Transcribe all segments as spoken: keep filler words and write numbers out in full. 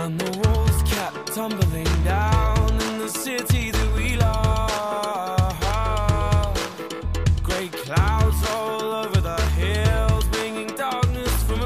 And the walls kept tumbling down in the city that we love. Grey clouds all over the hills, bringing darkness from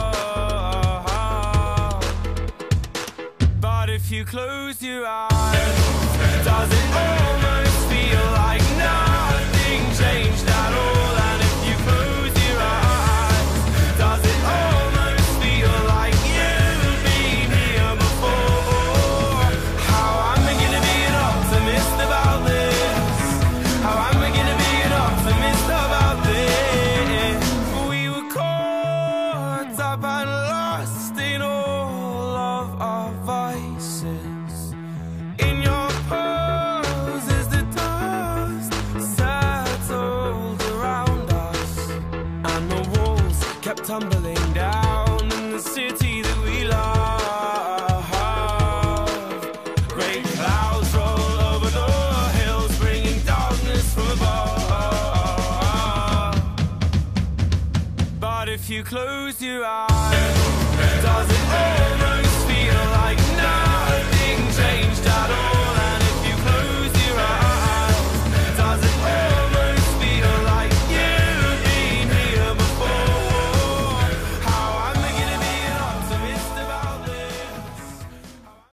above. But if you close your eyes, does it almost feel like nothing changed at all? And if you close your eyes, does it almost feel like you've been here before? How am I gonna be an optimist about this? How am I gonna be an optimist about this? We were caught up and lost in all of our vices. In your pose as the dust settled around us, and the walls kept tumbling down in the city that we love. Great clouds roll over the hills, bringing darkness from above. But if you close your eyes,